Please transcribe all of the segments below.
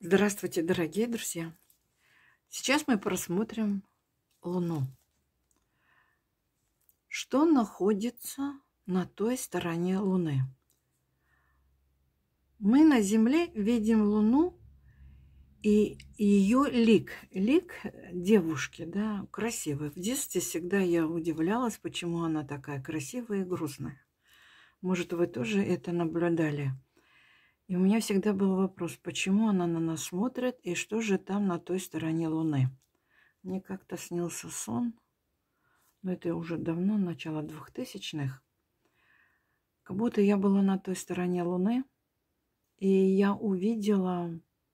Здравствуйте, дорогие друзья! Сейчас мы просмотрим Луну. Что находится на той стороне Луны? Мы на Земле видим Луну и ее лик. Лик девушки, да, красивый. В детстве всегда я удивлялась, почему она такая красивая и грустная. Может, вы тоже это наблюдали? И у меня всегда был вопрос, почему она на нас смотрит и что же там на той стороне Луны. Мне как-то снился сон, но это уже давно, начало 2000-х. Как будто я была на той стороне Луны, и я увидела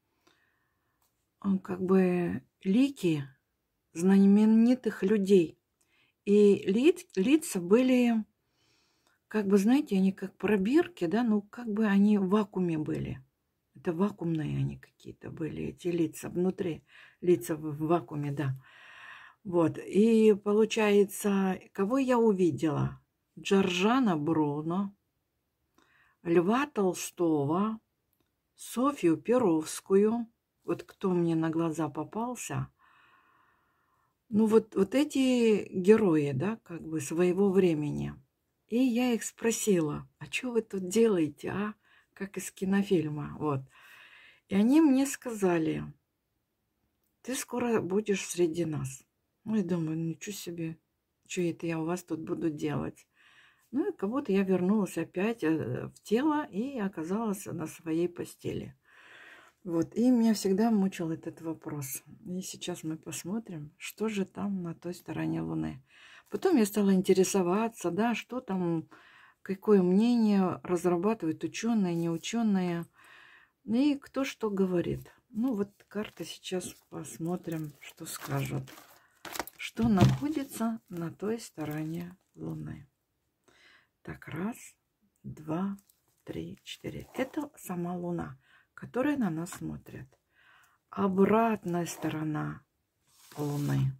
как бы лики знаменитых людей. И лица были, как бы, знаете, они как пробирки, да, ну как бы они в вакууме были. Это вакуумные они какие-то были, эти лица внутри, лица в вакууме, да. Вот, и получается, кого я увидела? Джорджана Бруно, Льва Толстого, Софью Перовскую. Вот кто мне на глаза попался. Ну вот эти герои, да, как бы своего времени. И я их спросила, а что вы тут делаете, а? Как из кинофильма, вот. И они мне сказали, ты скоро будешь среди нас. Ну, я думаю, ничего себе, что это я у вас тут буду делать? Ну, и как будто я вернулась опять в тело и оказалась на своей постели. Вот, и меня всегда мучил этот вопрос. И сейчас мы посмотрим, что же там на той стороне Луны. Потом я стала интересоваться, да, что там, какое мнение разрабатывают ученые, не ученые, и кто что говорит. Ну, вот карта сейчас посмотрим, что скажут. Что находится на той стороне Луны. Так, раз, два, три, четыре. Это сама Луна, которая на нас смотрит. Обратная сторона Луны.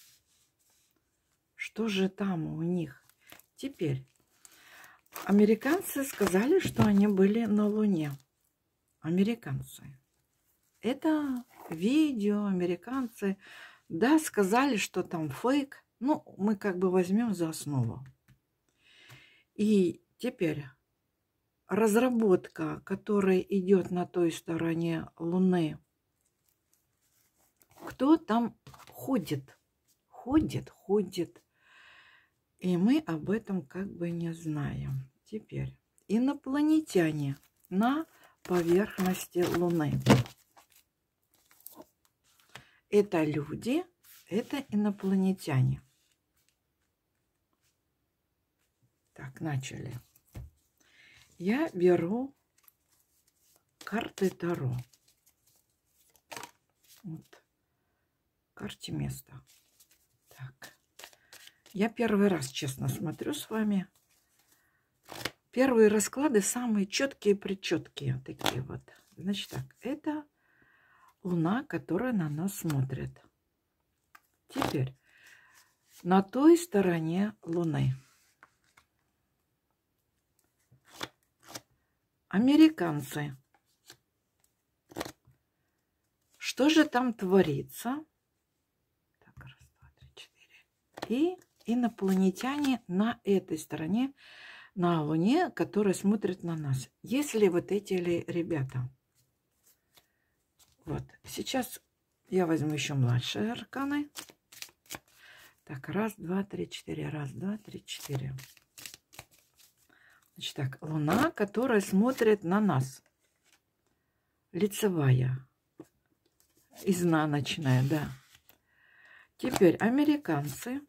Что же там у них? Теперь, американцы сказали, что они были на Луне. Американцы. Это видео, американцы, да, сказали, что там фейк. Ну, мы как бы возьмем за основу. И теперь разработка, которая идет на той стороне Луны. Кто там ходит? Ходит. И мы об этом как бы не знаем. Теперь инопланетяне на поверхности Луны. Это люди, это инопланетяне. Так, начали. Я беру карты Таро. Вот. Карте места. Так. Я первый раз, честно, смотрю с вами. Первые расклады самые четкие-причеткие. Такие вот. Значит так, это Луна, которая на нас смотрит. Теперь на той стороне Луны. Американцы. Что же там творится? Так, раз, два, три, четыре. И инопланетяне на этой стороне, на Луне, которая смотрит на нас. Есть ли вот эти ребята? Вот. Сейчас я возьму еще младшие арканы. Так, раз, два, три, четыре. Раз, два, три, четыре. Значит так, Луна, которая смотрит на нас. Лицевая. Изнаночная, да. Теперь американцы.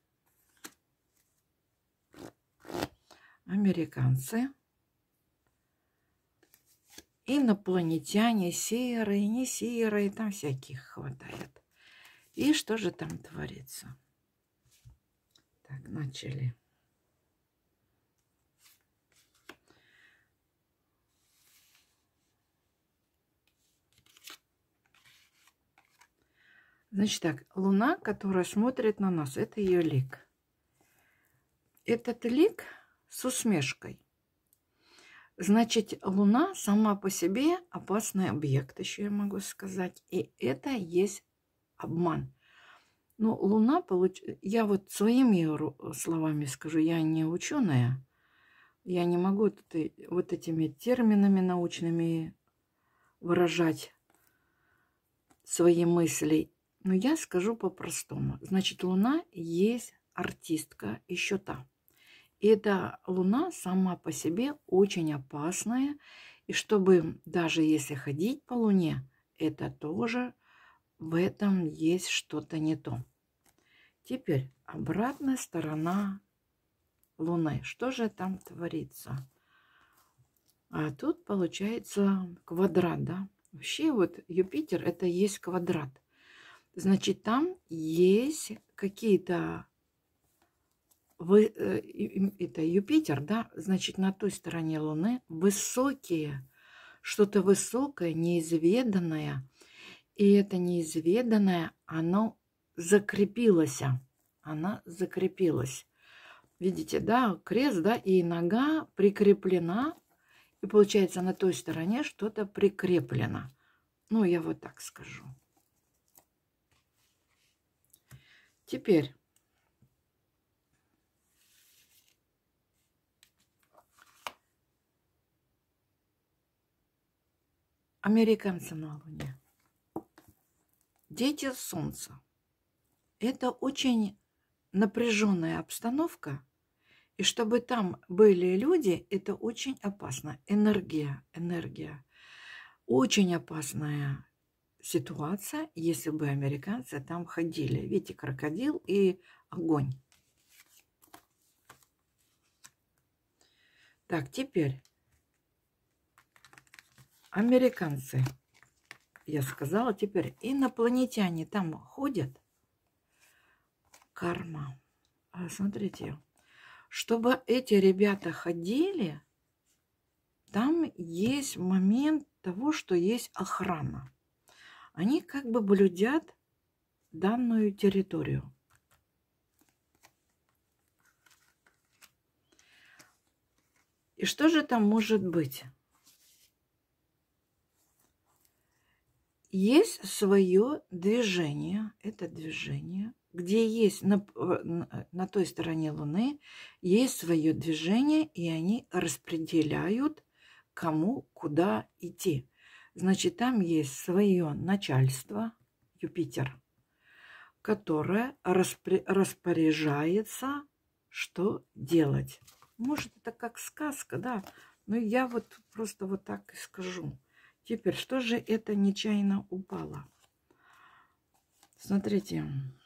Инопланетяне, серые, не серые, там всяких хватает. И что же там творится? Так, начали. Значит так, Луна, которая смотрит на нас, это ее лик. Этот лик с усмешкой. Значит, Луна сама по себе опасный объект, еще я могу сказать. И это есть обман. Ну, Луна, я вот своими словами скажу, я не ученая, я не могу вот этими терминами научными выражать свои мысли, но я скажу по-простому. Значит, Луна есть артистка еще та. И эта Луна сама по себе очень опасная. И чтобы даже если ходить по Луне, это тоже в этом есть что-то не то. Теперь обратная сторона Луны. Что же там творится? А тут получается квадрат, да? Вообще вот Юпитер это есть квадрат. Значит, там есть какие-то... Это Юпитер, да? Значит, на той стороне Луны высокие, что-то высокое, неизведанное. И это неизведанное, оно закрепилось. Она закрепилась. Видите, да, крест, да, и нога прикреплена. И получается, на той стороне что-то прикреплено. Ну, я вот так скажу. Теперь американцы на Луне. Дети Солнца. Это очень напряженная обстановка. И чтобы там были люди, это очень опасно. Энергия. Очень опасная ситуация, если бы американцы там ходили. Видите, крокодил и огонь. Так, теперь американцы, я сказала, теперь инопланетяне там ходят. Карма. Смотрите, чтобы эти ребята ходили, там есть момент того, что есть охрана. Они как бы блюдят данную территорию. И что же там может быть? Есть свое движение, это движение, где есть на той стороне Луны, есть свое движение, и они распределяют, кому куда идти. Значит, там есть свое начальство, Юпитер, которое распоряжается, что делать. Может, это как сказка, да, но я вот просто вот так и скажу. Теперь, что же это нечаянно упало? Смотрите,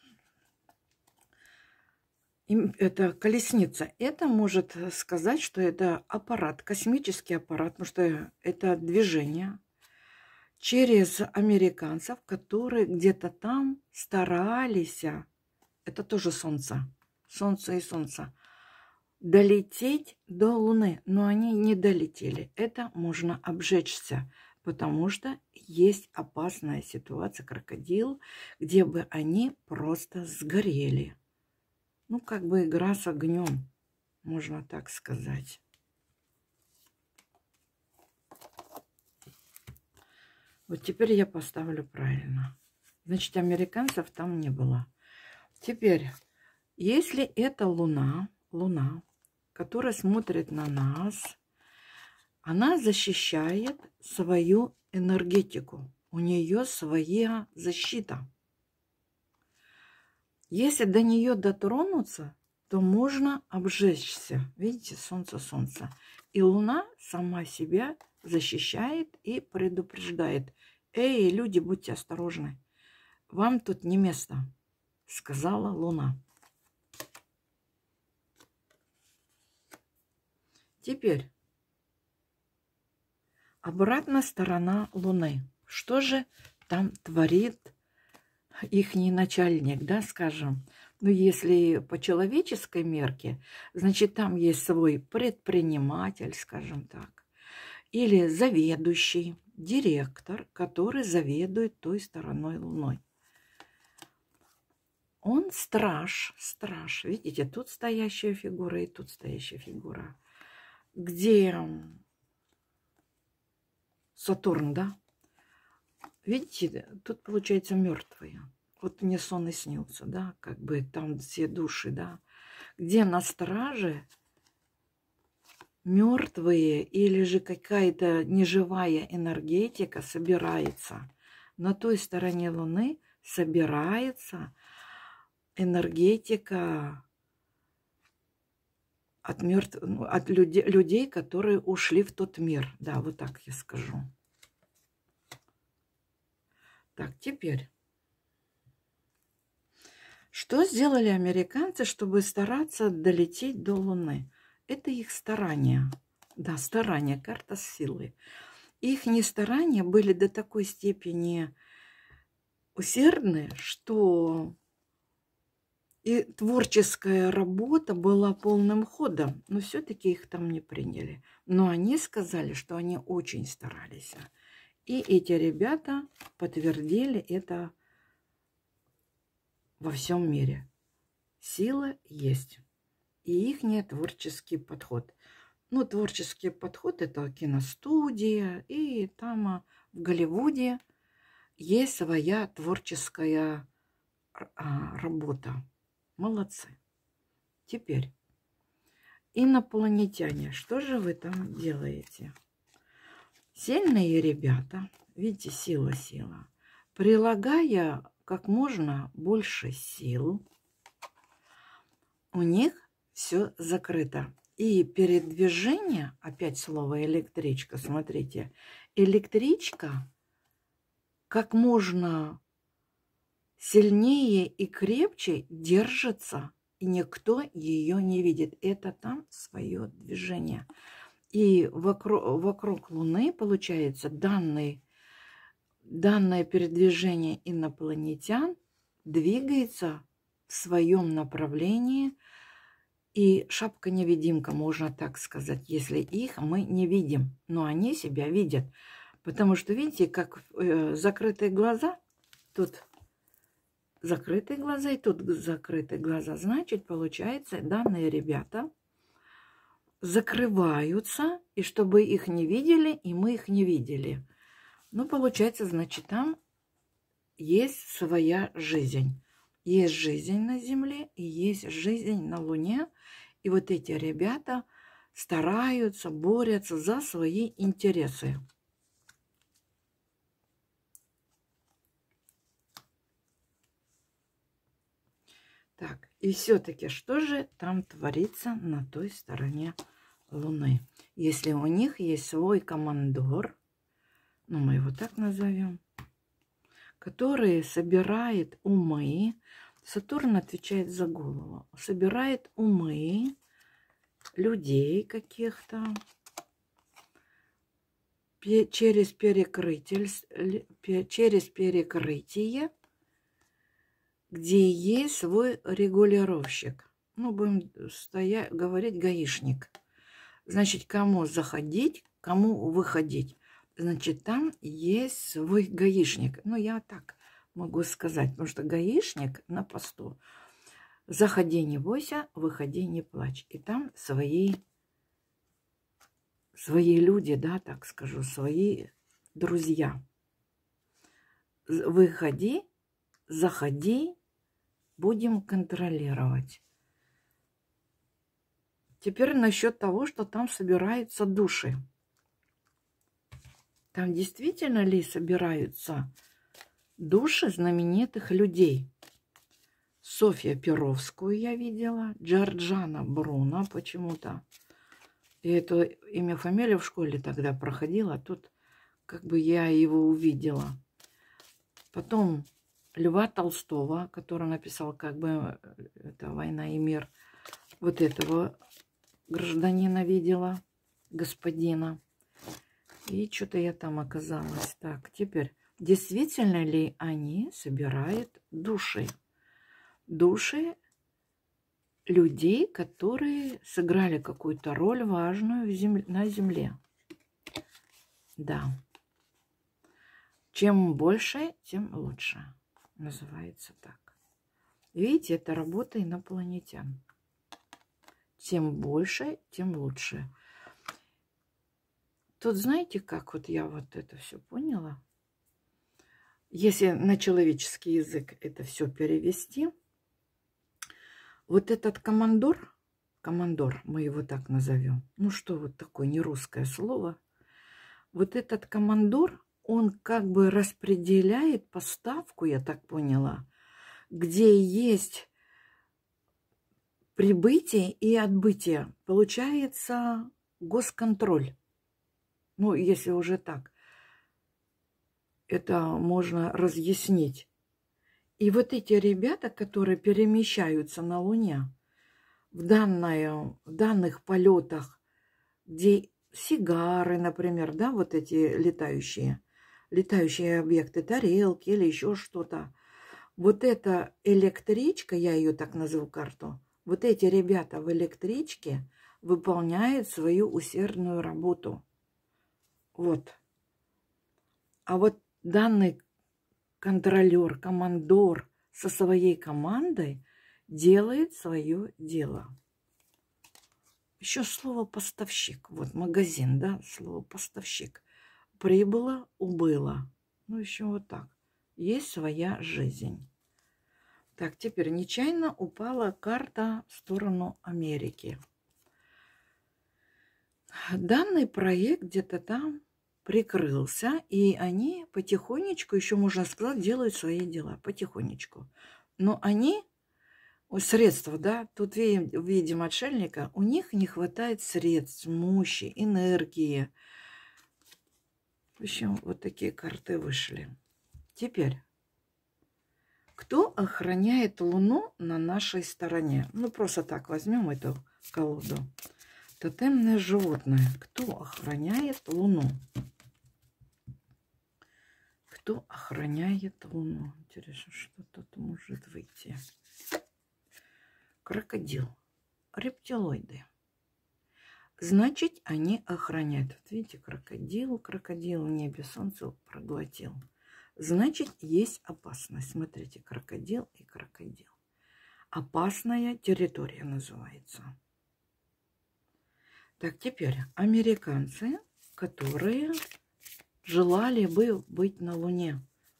это колесница. Это может сказать, что это аппарат, космический аппарат, потому что это движение через американцев, которые где-то там старались, это тоже Солнце, Солнце и Солнце, долететь до Луны, но они не долетели. Это можно обжечься, потому что есть опасная ситуация, крокодил, где бы они просто сгорели. Ну, как бы игра с огнем, можно так сказать. Вот теперь я поставлю правильно. Значит, американцев там не было. Теперь, если это Луна, которая смотрит на нас, она защищает свою энергетику. У нее своя защита. Если до нее дотронуться, то можно обжечься. Видите, солнце. И Луна сама себя защищает и предупреждает. Эй, люди, будьте осторожны. Вам тут не место, сказала Луна. Теперь обратная сторона Луны. Что же там творит ихний начальник, да, скажем? Ну, если по человеческой мерке, значит, там есть свой предприниматель, скажем так, или заведующий, директор, который заведует той стороной Луной. Он страж. Видите, тут стоящая фигура и тут стоящая фигура. Где Сатурн, да? Видите, тут получается мертвые. Вот мне сон и снился, да, как бы там все души, да. Где на страже мертвые или же какая-то неживая энергетика собирается. На той стороне Луны собирается энергетика от от людей, которые ушли в тот мир. Да, вот так я скажу. Так, теперь. Что сделали американцы, чтобы стараться долететь до Луны? Это их старания. Да, старания, карта силы. Их старания были до такой степени усердны, что и творческая работа была полным ходом, но все-таки их там не приняли. Но они сказали, что они очень старались. И эти ребята подтвердили это во всем мире. Сила есть. И их творческий подход. Ну, творческий подход – это киностудия, и там в Голливуде есть своя творческая работа. Молодцы. Теперь инопланетяне. Что же вы там делаете? Сильные ребята, видите, сила, прилагая как можно больше сил, у них все закрыто. И передвижение, опять слово электричка, смотрите, электричка как можно сильнее и крепче держится, и никто ее не видит. Это там свое движение. И вокруг Луны, получается, данное передвижение инопланетян двигается в своем направлении. И шапка-невидимка, можно так сказать, если их мы не видим, но они себя видят. Потому что, видите, как закрытые глаза, тут закрытые глаза и тут закрытые глаза. Значит, получается, данные ребята закрываются, и чтобы их не видели, и мы их не видели. Ну, получается, значит, там есть своя жизнь. Есть жизнь на Земле и есть жизнь на Луне. И вот эти ребята стараются, борются за свои интересы. Так, и все-таки, что же там творится на той стороне Луны? Если у них есть свой командор, ну, мы его так назовем, который собирает умы, Сатурн отвечает за голову, собирает умы людей каких-то через перекрытие, где есть свой регулировщик. Ну, будем говорить гаишник. Значит, кому заходить, кому выходить. Значит, там есть свой гаишник. Ну, я так могу сказать, потому что гаишник на посту. Заходи, не бойся, выходи, не плачь. И там свои люди, да, так скажу, свои друзья. Выходи, заходи, будем контролировать. Теперь насчет того, что там собираются души. Там действительно ли собираются души знаменитых людей? Софья Перовскую я видела, Джорджана Бруно почему-то. И это имя, фамилия в школе тогда проходила, тут как бы я его увидела. Потом Льва Толстого, который написал как бы это «Война и мир». Вот этого гражданина видела, господина. И что-то я там оказалась. Так, теперь, действительно ли они собирают души? Души людей, которые сыграли какую-то роль важную на Земле. Да. Чем больше, тем лучше. Называется так. Видите, это работа инопланетян. Тем больше, тем лучше. тут знаете, как вот я вот это все поняла? Если на человеческий язык это все перевести, вот этот командор, мы его так назовем, ну что вот такое нерусское слово, вот этот командор, он как бы распределяет поставку, я так поняла, где есть прибытие и отбытие. Получается госконтроль. Ну, если уже так, это можно разъяснить. И вот эти ребята, которые перемещаются на Луне в данных полетах, где сигары, например, да, вот эти летающие объекты, тарелки или еще что-то. Вот эта электричка, я ее так назову карту, вот эти ребята в электричке выполняют свою усердную работу. Вот. А вот данный контролер, командор со своей командой делает свое дело. Еще слово поставщик. Вот магазин, да, слово поставщик. Прибыло, убыло. Ну, еще вот так. Есть своя жизнь. Так, теперь нечаянно упала карта в сторону Америки. Данный проект где-то там прикрылся, и они потихонечку, еще можно сказать, делают свои дела. Потихонечку. Но они, средства, да, тут видим отшельника, у них не хватает средств, мощи, энергии. В общем, вот такие карты вышли. Теперь, кто охраняет Луну на нашей стороне? Ну, просто так возьмем эту колоду. Тотемное животное. Кто охраняет Луну? Кто охраняет Луну? Интересно, что тут может выйти? Крокодил. Рептилоиды. Значит, они охраняют. Вот видите, крокодил в небе, солнце проглотил. Значит, есть опасность. Смотрите, крокодил и крокодил. Опасная территория называется. Так, теперь американцы, которые желали бы быть на Луне.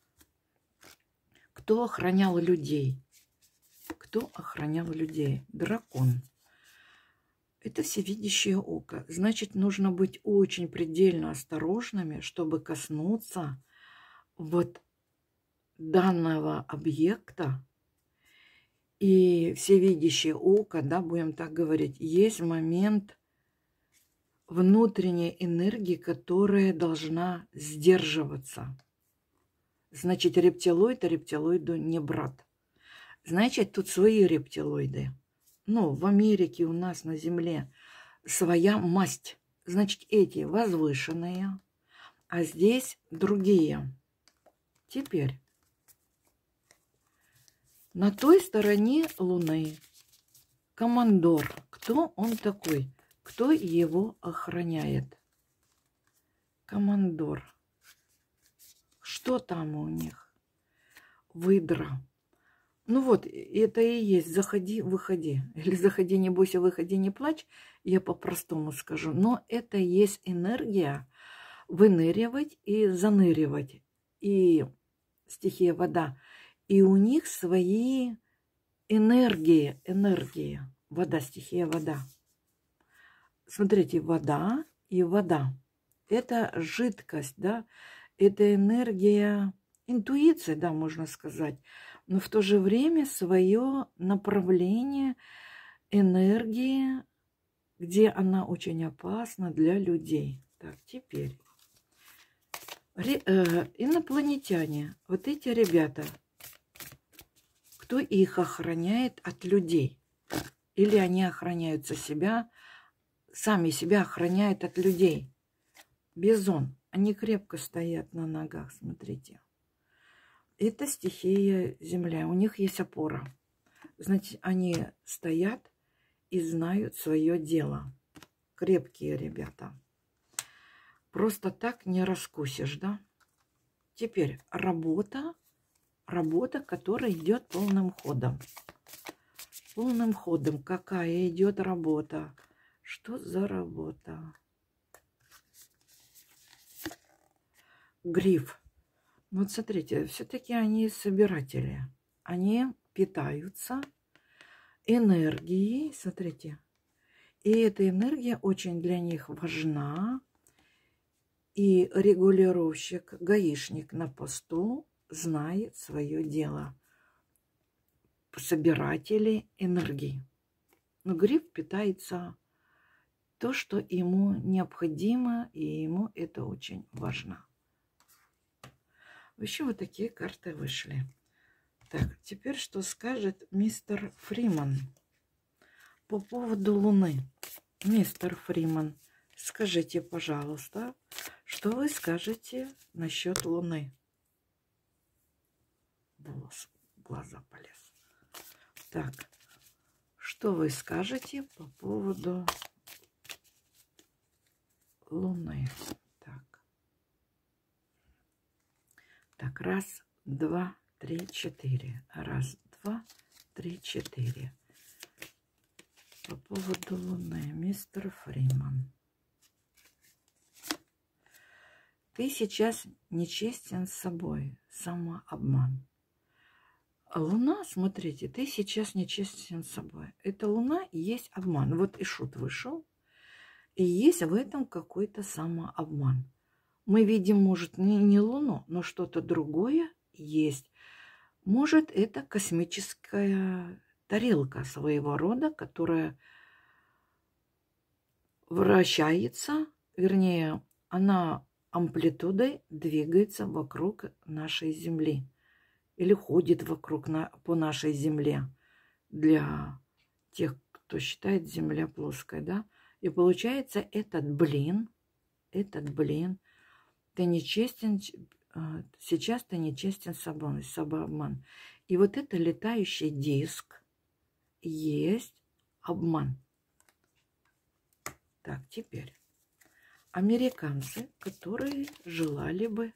Кто охранял людей? Кто охранял людей? Дракон. Это всевидящее око. Значит, нужно быть очень предельно осторожными, чтобы коснуться вот данного объекта. И всевидящее око, да, будем так говорить, есть момент внутренней энергии, которая должна сдерживаться. Значит, рептилоид рептилоиду не брат. Значит, тут свои рептилоиды. Ну, в Америке у нас на Земле своя масть. Значит, эти возвышенные, а здесь другие. Теперь на той стороне Луны командор. Кто он такой? Кто его охраняет? Командор. Что там у них? Выдра. Ну вот, это и есть заходи, выходи. Или заходи, не бойся, выходи, не плачь. Я по-простому скажу. Но это есть энергия выныривать и заныривать. И стихия вода. И у них свои энергии. Вода, стихия вода. Смотрите, вода и вода. Это жидкость, да. Это энергия, интуиция, да, можно сказать. Но в то же время свое направление энергии, где она очень опасна для людей. Так, теперь. Инопланетяне, вот эти ребята, кто их охраняет от людей? Или они охраняют себя, сами себя охраняют от людей? Бизон. Они крепко стоят на ногах, смотрите. Это стихия земля. У них есть опора. Значит, они стоят и знают свое дело. Крепкие ребята. Просто так не раскусишь, да? Теперь работа, которая идет полным ходом. Полным ходом. Какая идет работа? Что за работа? гриф. Вот смотрите, все-таки они собиратели. Они питаются энергией, смотрите. И эта энергия очень для них важна. И регулировщик, гаишник на посту знает свое дело. Собиратели энергии. Но гриф питается то, что ему необходимо, и ему это очень важно. Еще вот такие карты вышли. Так, теперь что скажет мистер Фриман по поводу Луны? Мистер Фриман, скажите, пожалуйста, что вы скажете насчет Луны? Волос, в глаза полез. Так, что вы скажете по поводу Луны? Так, раз, два, три, четыре. Раз, два, три, четыре. По поводу Луны, мистер Фриман. Ты сейчас нечестен с собой, самообман. Луна, смотрите, ты сейчас нечестен с собой. Это Луна и есть обман. Вот и шут вышел, и есть в этом какой-то самообман. Мы видим, может, не Луну, но что-то другое есть. Может, это космическая тарелка своего рода, которая вращается, вернее, она амплитудой двигается вокруг нашей Земли или ходит вокруг по нашей Земле для тех, кто считает Земля плоской, да? И получается этот блин, ты нечестен, сейчас ты нечестен с собой, самообман. И вот это летающий диск есть обман. Так, теперь американцы, которые желали бы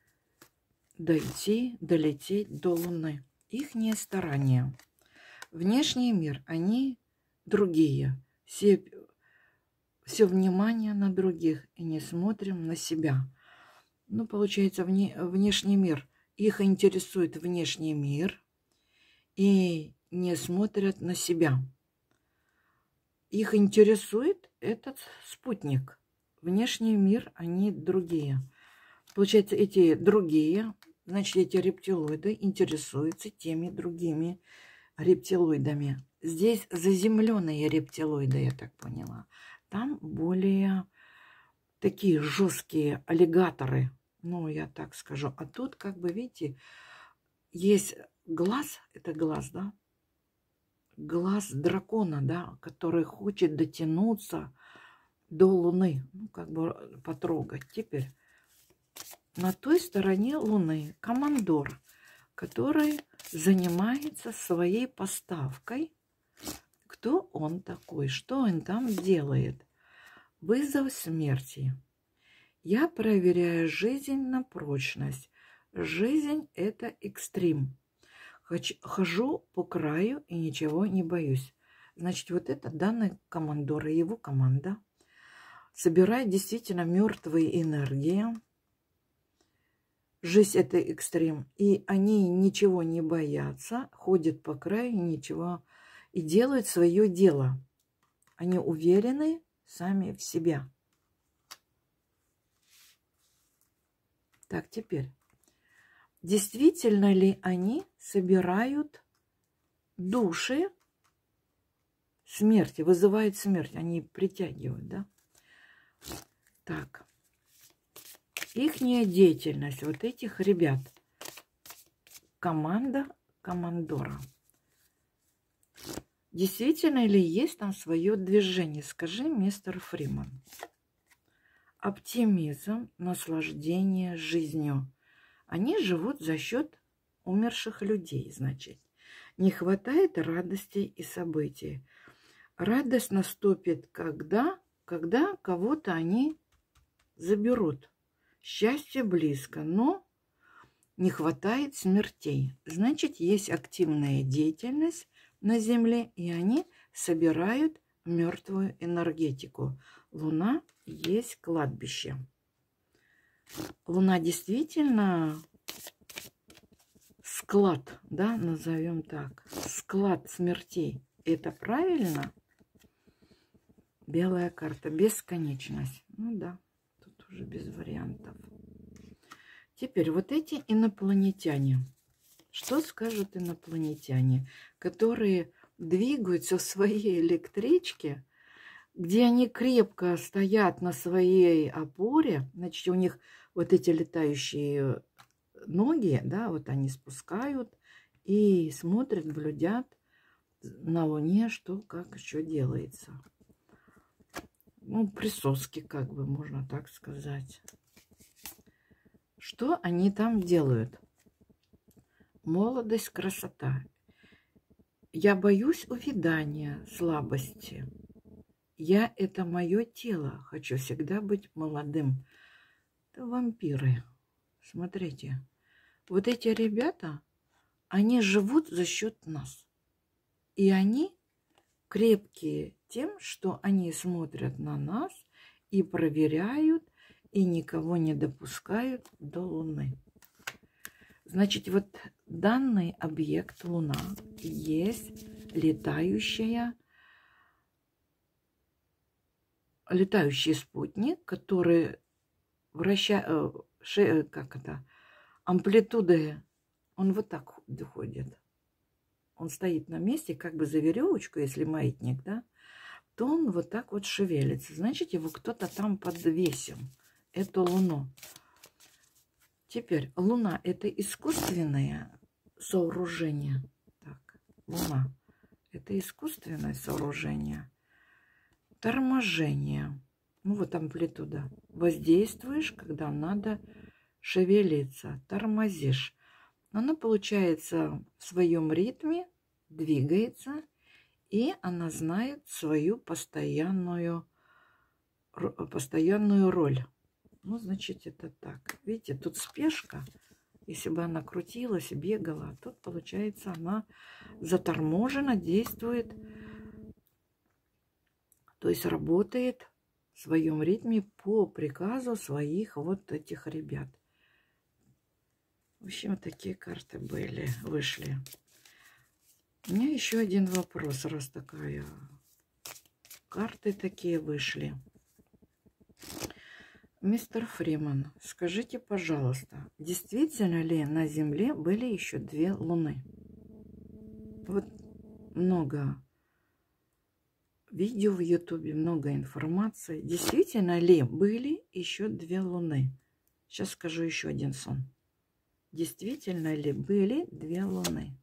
долететь до Луны. Ихние старания. Внешний мир, они другие. Все внимание на других и не смотрим на себя. Ну, получается, внешний мир. Их интересует внешний мир и не смотрят на себя. Их интересует этот спутник. Внешний мир, они другие. Получается, эти другие, значит, эти рептилоиды интересуются теми другими рептилоидами. Здесь заземленные рептилоиды, я так поняла. Там более такие жесткие аллигаторы. Ну, я так скажу. А тут, как бы, видите, есть глаз. Это глаз, да? Глаз дракона, да, который хочет дотянуться до Луны. Ну, как бы потрогать. Теперь на той стороне Луны командор, который занимается своей поставкой. Кто он такой? Что он там делает? Вызов смерти. Я проверяю жизнь на прочность. Жизнь – это экстрим. Хожу по краю и ничего не боюсь. Значит, вот это данный командор и его команда собирает действительно мертвые энергии. Жизнь – это экстрим. И они ничего не боятся, ходят по краю, ничего и делают свое дело. Они уверены сами в себя. Так, теперь. Действительно ли они собирают души смерти, вызывают смерть? Они притягивают, да? Так. Ихняя деятельность вот этих ребят. Команда командора. Действительно ли есть там свое движение? Скажи, мистер Фриман. Оптимизм, наслаждение жизнью. Они живут за счет умерших людей, значит. Не хватает радости и событий. Радость наступит, когда кого-то они заберут. Счастье близко, но не хватает смертей. Значит, есть активная деятельность на Земле, и они собирают мертвую энергетику. Луна есть кладбище. Луна действительно склад, да, назовем так, склад смертей. Это правильно? Белая карта, бесконечность. Ну да, тут уже без вариантов. Теперь вот эти инопланетяне. Что скажут инопланетяне, которые двигаются в своей электричке, где они крепко стоят на своей опоре, значит, у них вот эти летающие ноги, да, вот они спускают и смотрят, глядят на Луне, что, как еще делается. Ну, присоски, как бы, можно так сказать. Что они там делают? Молодость, красота. Я боюсь увядания, слабости. Я — это мое тело. Хочу всегда быть молодым. Это вампиры. Смотрите. Вот эти ребята, они живут за счет нас. И они крепкие тем, что они смотрят на нас и проверяют, и никого не допускают до Луны. Значит, вот данный объект Луна есть летающий спутник, который вращает, амплитуды, он вот так ходит. Он стоит на месте, как бы за веревочку, если маятник, да, то он вот так вот шевелится. Значит, его кто-то там подвесил, эту Луну. Теперь Луна — это искусственное сооружение. Так, Луна — это искусственное сооружение. Торможение. Ну вот амплитуда. Воздействуешь, когда надо шевелиться. Тормозишь. Она, получается, в своем ритме двигается, и она знает свою постоянную роль. Ну, значит, это так. Видите, тут спешка. Если бы она крутилась, бегала, тут, получается, она заторможена, действует, то есть работает в своем ритме по приказу своих вот этих ребят. В общем, такие карты вышли. У меня еще один вопрос, раз такая карты такие вышли. Мистер Фриман, скажите, пожалуйста, действительно ли на Земле были еще две Луны? Вот много видео в Ютубе, много информации. Действительно ли были еще две Луны? Сейчас скажу еще один сон. Действительно ли были две Луны?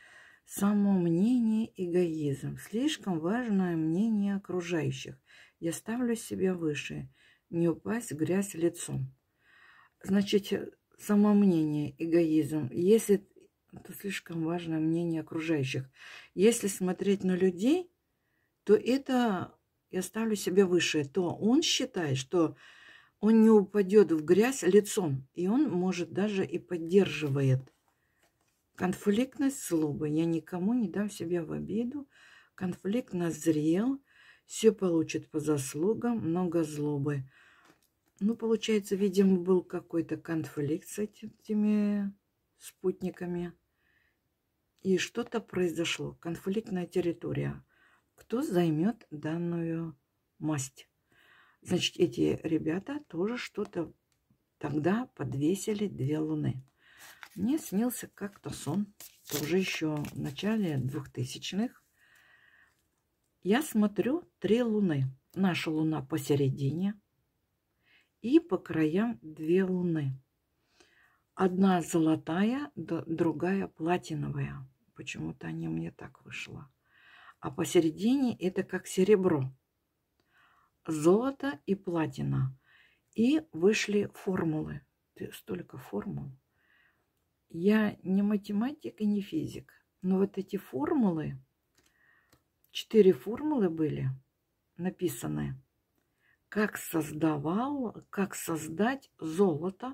Самомнение, эгоизм. Слишком важное мнение окружающих. Я ставлю себя выше. Не упасть в грязь лицом. Значит, самомнение, эгоизм. Если это слишком важное мнение окружающих. Если смотреть на людей, то это я ставлю себя выше. То он считает, что он не упадет в грязь лицом. И он, может, даже и поддерживает. Конфликтность, злоба. Я никому не дам себя в обиду. Конфликт назрел. Все получит по заслугам. Много злобы. Ну, получается, видимо, был какой-то конфликт с этими спутниками. И что-то произошло. Конфликтная территория. Кто займет данную масть? Значит, эти ребята тоже что-то тогда подвесили две Луны. Мне снился как-то сон. Тоже еще в начале 2000-х. Я смотрю 3 Луны. Наша Луна посередине. И по краям 2 Луны. Одна золотая, другая платиновая. Почему-то они мне так вышло. А посередине это как серебро. Золото и платина. И вышли формулы. Столько формул. Я не математик и не физик. Но вот эти формулы, 4 формулы были написаны. Как создать золото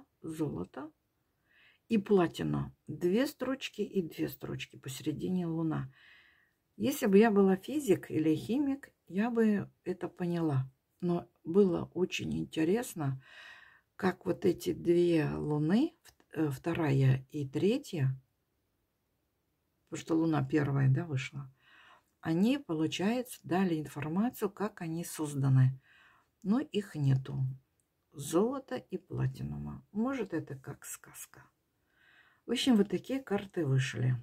и платину. 2 строчки и 2 строчки. Посередине Луна. Если бы я была физик или химик, я бы это поняла. Но было очень интересно. как вот эти две луны, вторая и третья, потому что луна первая, да, вышла, они, получается, дали информацию, как они созданы. Но их нету. Золото и платинума. Может, это как сказка. В общем, вот такие карты вышли.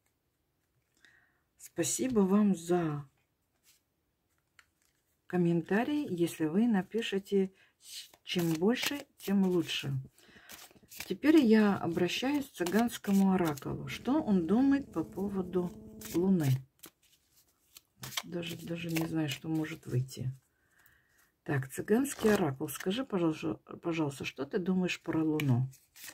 Спасибо вам за комментарий. Если вы напишите, чем больше, тем лучше. Теперь я обращаюсь к цыганскому оракулу. Что он думает по поводу Луны? Даже не знаю, что может выйти. Так, цыганский оракул, скажи, пожалуйста, что ты думаешь про Луну?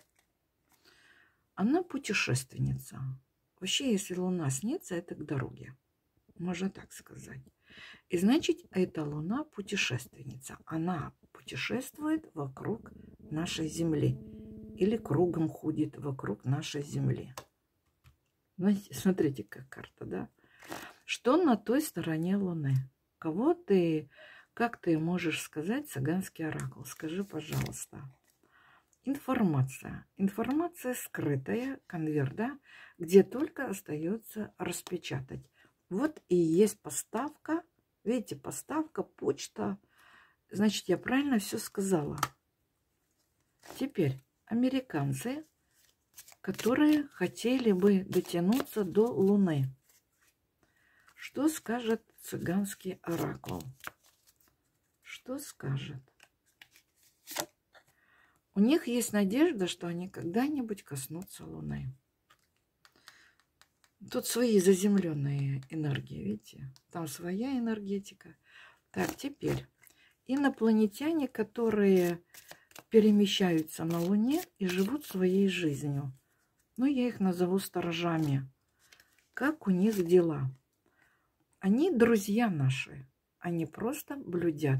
Она путешественница. Вообще, если Луна снится, это к дороге. Можно так сказать. И значит, эта Луна путешественница. Она путешествует вокруг нашей Земли. Или кругом ходит вокруг нашей Земли. Знаете, смотрите, как карта, да? Что на той стороне Луны? Кого ты, как ты можешь сказать, цыганский оракул? Скажи, пожалуйста. Информация. Информация скрытая, конверт, да, где только остается распечатать. Вот и есть поставка. Видите, поставка, почта. Значит, я правильно все сказала. Теперь американцы, которые хотели бы дотянуться до Луны. Что скажет цыганский оракул? Что скажет? У них есть надежда, что они когда-нибудь коснутся Луны. Тут свои заземленные энергии, видите? Там своя энергетика. Так, теперь инопланетяне, которые перемещаются на Луне и живут своей жизнью. Ну, я их назову сторожами. Как у них дела? Они друзья наши. Они просто блюдят.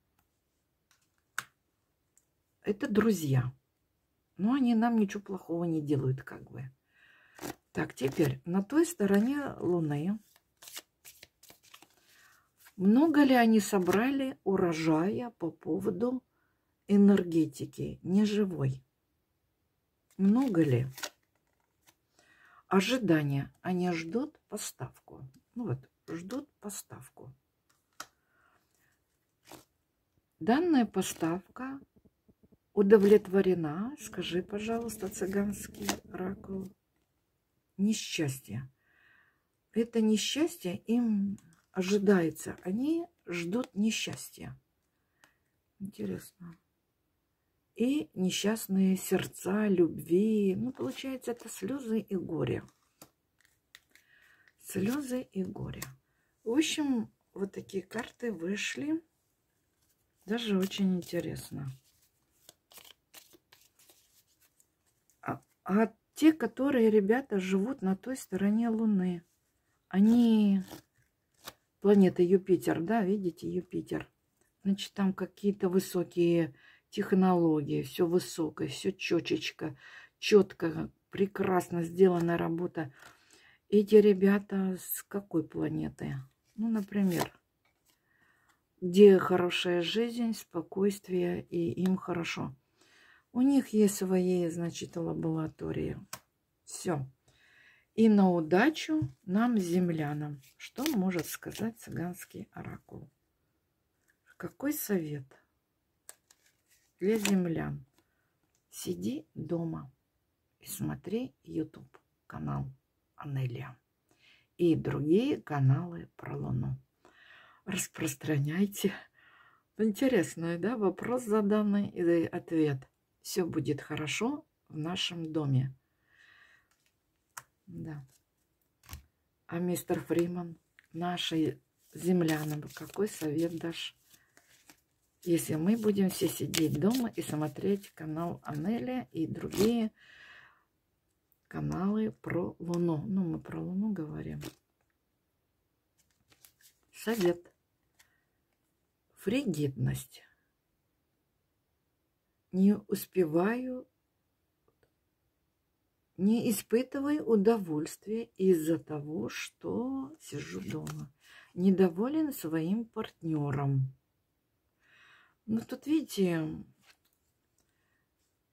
Это друзья. Но они нам ничего плохого не делают, как бы. Так, теперь на той стороне Луны много ли они собрали урожая по поводу энергетики неживой? Много ли? Ожидания. Они ждут поставку. Ну вот, ждут поставку. Данная поставка удовлетворена. Скажи, пожалуйста, цыганский оракул. Несчастье. Это несчастье им ожидается. Они ждут несчастья. Интересно. И несчастные сердца, любви. Ну, получается, это слезы и горе. Слезы и горе. В общем, вот такие карты вышли. Даже очень интересно. А те, которые, ребята, живут на той стороне Луны, они... Планета Юпитер, да, видите, Юпитер. Значит, там какие-то высокие технологии, все высокое, все четко, прекрасно сделана работа. Эти ребята с какой планеты? Ну, например, где хорошая жизнь, спокойствие, и им хорошо. У них есть свои, значит, лаборатории. Все. И на удачу нам, землянам. Что может сказать цыганский оракул? Какой совет для землян? Сиди дома и смотри YouTube канал Анелия и другие каналы про Луну. Распространяйте. Интересный, да, вопрос заданный и ответ. Все будет хорошо в нашем доме. Да. А мистер Фриман, наши землянам, какой совет дашь, если мы будем все сидеть дома и смотреть канал Анелия и другие каналы про Луну? Ну, мы про Луну говорим. Совет. Фригидность. Не успеваю, не испытываю удовольствия из-за того, что сижу дома. Недоволен своим партнером. Ну, тут, видите,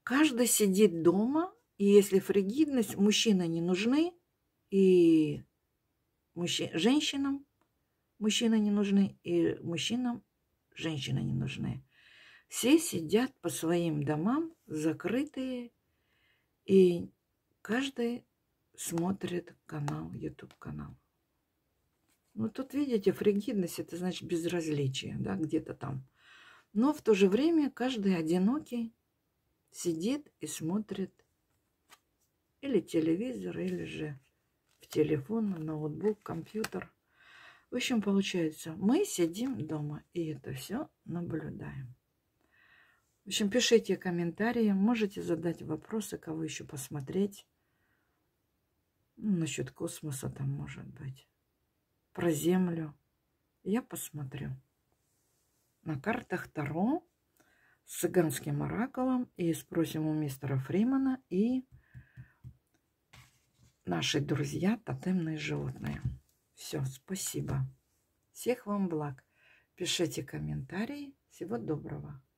Каждый сидит дома, и если фригидность, мужчины не нужны, и женщинам мужчины не нужны, и мужчинам женщины не нужны. Все сидят по своим домам, закрытые, и каждый смотрит канал, YouTube-канал. Ну, тут, видите, фригидность – это значит безразличие, да, где-то там. Но в то же время каждый одинокий сидит и смотрит или телевизор, или же в телефон, ноутбук, компьютер. В общем, получается, мы сидим дома и это все наблюдаем. В общем, пишите комментарии, можете задать вопросы, кого еще посмотреть. Ну, насчет космоса там может быть. Про Землю. Я посмотрю. На картах Таро с цыганским оракулом. И спросим у мистера Фримана и наши друзья тотемные животные. Все, спасибо. Всех вам благ. Пишите комментарии. Всего доброго.